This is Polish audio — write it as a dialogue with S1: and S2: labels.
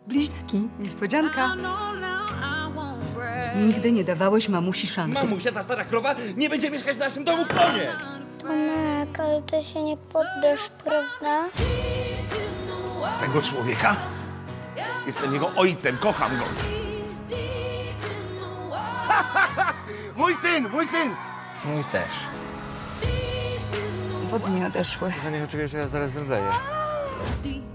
S1: Bliźniaki, niespodzianka. Nigdy nie dawałeś mamusi szansy.
S2: Mamusia, ta stara krowa, nie będzie mieszkać w naszym domu, koniec!
S3: Tomek, ale ty się nie poddasz, prawda?
S4: Tego człowieka? Jestem jego ojcem, kocham go. Mój syn, mój syn!
S2: Mój też.
S1: Wody mi odeszły.
S2: Ja nie czekaj, że ja zaraz zemdleję.